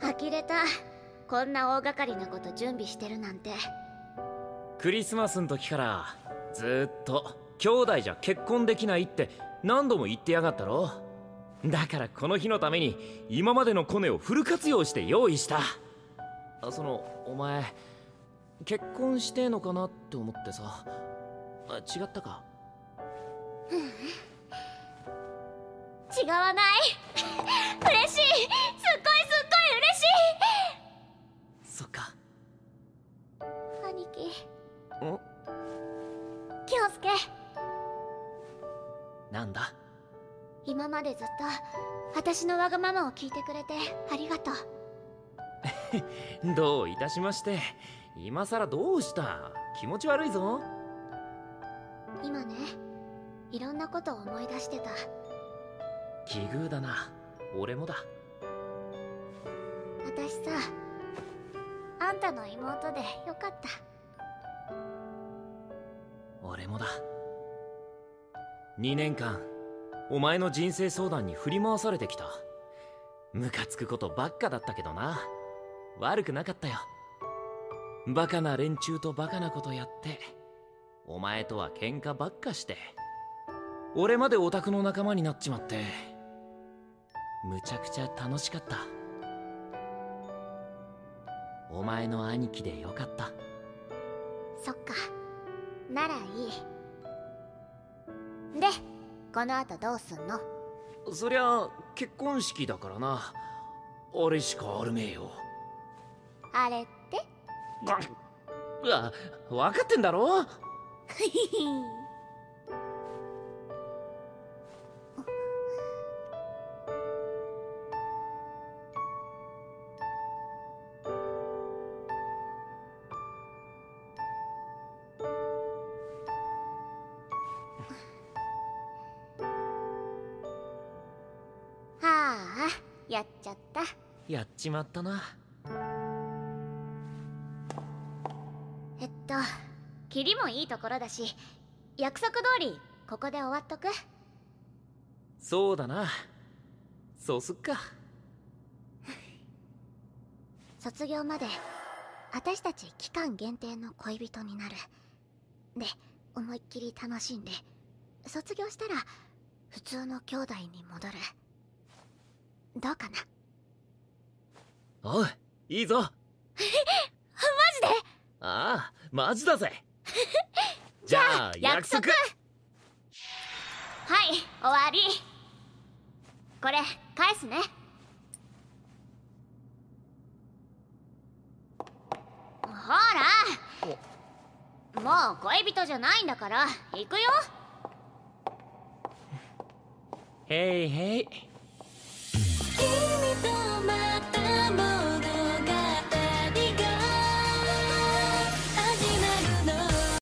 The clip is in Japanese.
呆れた。こんな大掛かりなこと準備してるなんて。 クリスマスの時からずーっと兄弟じゃ結婚できないって何度も言ってやがったろ。だからこの日のために今までのコネをフル活用して用意した。お前結婚してえのかなって思ってさ。違ったか。 違わない。嬉しい、すっごい嬉しい。 そっか。 兄貴。 ん？ 京介。 なんだ？ 今までずっと私のわがままを聞いてくれてありがとう。 どういたしまして。今さらどうした？気持ち悪いぞ。 今ね、いろんなことを思い出してた。 奇遇だな。俺もだ。 私さ、あんたの妹でよかった。 俺もだ。2年間お前の人生相談に振り回されてきた。ムカつくことばっかだったけどな。悪くなかったよ。バカな連中とバカなことやって、お前とは喧嘩ばっかして、俺までオタクの仲間になっちまって、むちゃくちゃ楽しかった。お前の兄貴でよかった。 そっか、ならいい。で、この後どうすんの？ そりゃ結婚式だからな。あれしかあるめえよ。 あれって？ 分かってんだろ。 はあ、やっちゃった。 やっちまったな。 キリもいいところだし、約束通りここで終わっとく。 そうだな。そうすっか。 卒業まで私たち期間限定の恋人になる。で、思いっきり楽しんで、卒業したら普通の兄弟に戻る。どうかな？ おい、いいぞ。マジで？ ああ、マジだぜ。じゃあ約束。 はい、終わり。これ返すね。ほら、もう恋人じゃないんだから行くよ。 へいへい。